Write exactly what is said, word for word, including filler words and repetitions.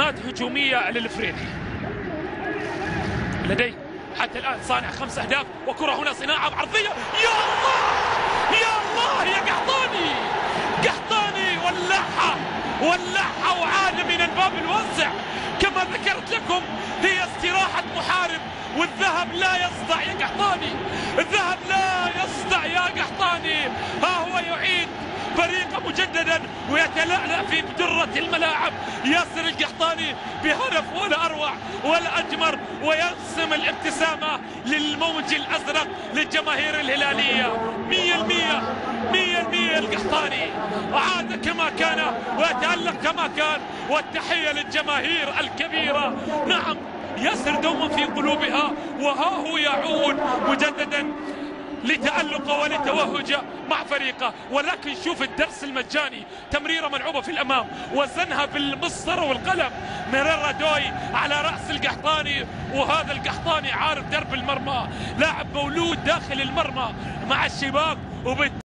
علامات هجومية للفريقي. لديه حتى الآن صانع خمس أهداف، وكرة هنا صناعة بعرضية. يا الله يا الله يا قحطاني، قحطاني ولعها ولعها وعاد من الباب الواسع. كما ذكرت لكم هي استراحة محارب، والذهب لا يصدع يا قحطاني، الذهب لا يصدع يا قحطاني. ها هو يعيد فريقه مجددا ويتلألأ في درة الملاعب ياسر القحطاني بهدف ولا أروع ولا أجمر، ويرسم الابتسامة للموج الأزرق للجماهير الهلالية. مية المية مية المية القحطاني عاد كما كان ويتألق كما كان، والتحية للجماهير الكبيرة. نعم ياسر دوما في قلوبها، وها هو يعود مجددا لتألق ولتوهج مع فريقه. ولكن شوف الدرس المجاني، تمريرة ملعوبة في الأمام وزنها بالمسطرة والقلم من الردوي على رأس القحطاني. وهذا القحطاني عارف درب المرمى، لاعب مولود داخل المرمى مع الشباك، وبالتالي